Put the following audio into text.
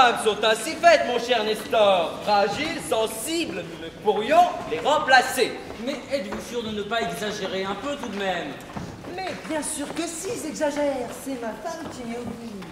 femmes sont ainsi faites, mon cher Nestor. Fragiles, sensibles, nous ne pourrions les remplacer. Mais êtes-vous sûr de ne pas exagérer un peu tout de même? Mais bien sûr que si, j'exagère. C'est ma femme qui m'y oblige.